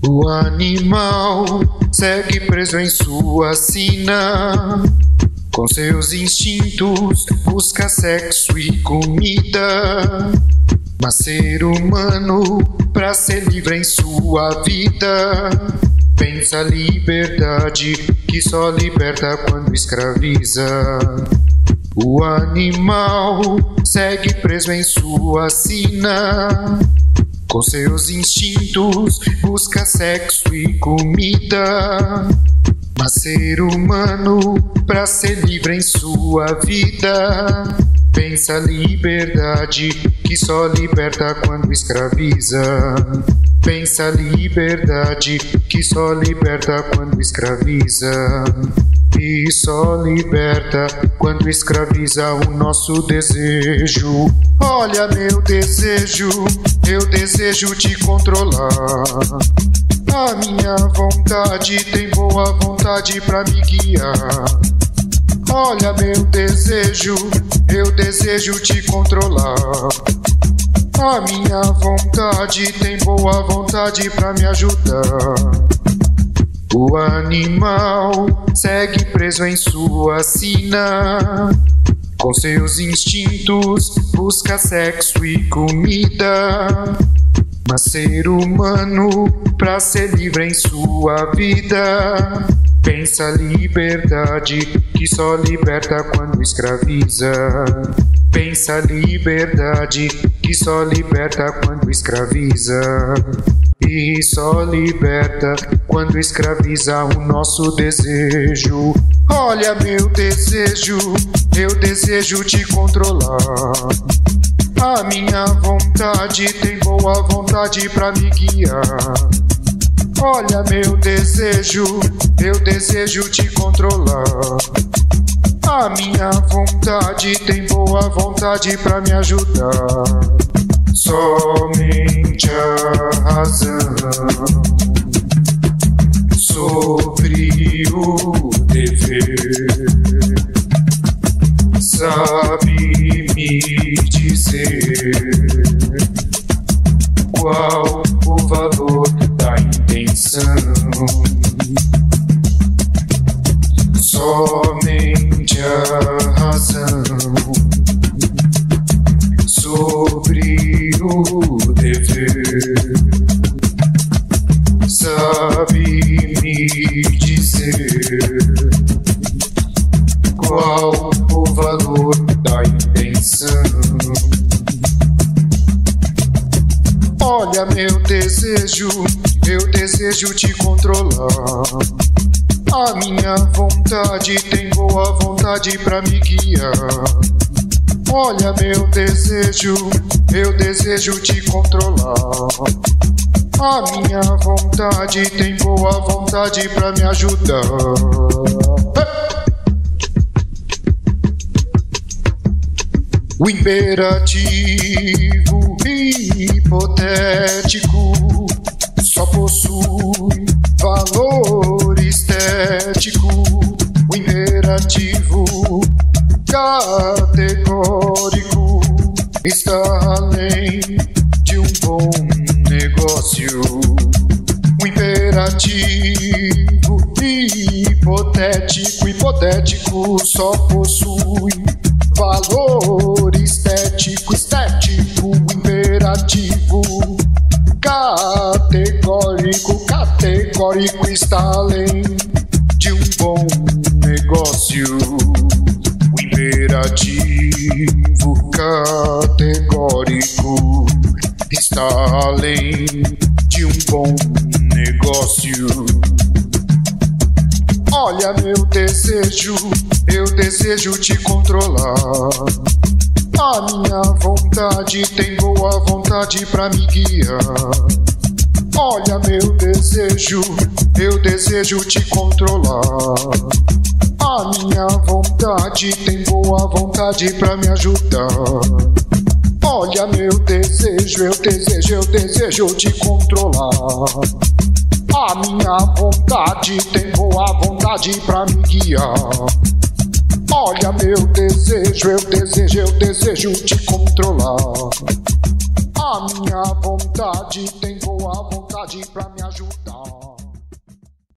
O animal segue preso em sua sina, com seus instintos busca sexo e comida. Mas ser humano, pra ser livre em sua vida, pensa a liberdade que só liberta quando escraviza. O animal segue preso em sua sina, com seus instintos busca sexo e comida. Mas ser humano, pra ser livre em sua vida, pensa a liberdade que só liberta quando escraviza. Pensa a liberdade que só liberta quando escraviza. E só liberta quando escraviza o nosso desejo. Olha meu desejo, eu desejo te controlar. A minha vontade tem boa vontade pra me guiar. Olha meu desejo, eu desejo te controlar. A minha vontade tem boa vontade pra me ajudar. O animal segue preso em sua sina, com seus instintos busca sexo e comida. Mas ser humano, pra ser livre em sua vida, pensa a liberdade que só liberta quando escraviza. Pensa a liberdade que só liberta quando escraviza. E só liberta quando escraviza o nosso desejo. Olha meu desejo, eu desejo te controlar. A minha vontade tem boa vontade pra me guiar. Olha meu desejo, eu desejo te controlar. A minha vontade tem boa vontade pra me ajudar. Somente a razão sobre o dever sabe me dizer qual o valor da intenção. Somente a razão sobre o dever sabe me dizer qual o valor da intenção. Olha meu desejo, eu desejo te controlar. A minha vontade tem boa vontade pra me guiar. Olha meu desejo, eu desejo te controlar. A minha vontade tem boa vontade pra me ajudar. O imperativo hipotético só possui valor estético. O imperativo categórico está além de um bom negócio. O imperativo hipotético só possui valor estético. O imperativo categórico está além de um bom negócio. O imperativo categórico está além de um bom negócio. Olha meu desejo, eu desejo te controlar. A minha vontade tem boa vontade pra me guiar. Olha meu desejo, eu desejo te controlar. A minha vontade tem boa vontade pra me ajudar. Olha meu desejo, eu desejo te controlar. A minha vontade tem boa vontade pra me guiar. Olha meu desejo, eu desejo te controlar. A A minha vontade tem boa vontade pra me ajudar.